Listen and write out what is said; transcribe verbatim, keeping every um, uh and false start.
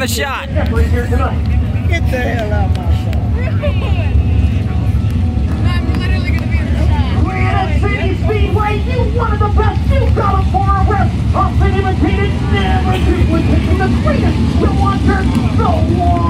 the shot. Get the hell out of my shot. I'm literally going to be in the shot. Granite City Speedway, you one of the best. You got a for a rest. Often imitated, never duplicated. The greatest. You want her so long.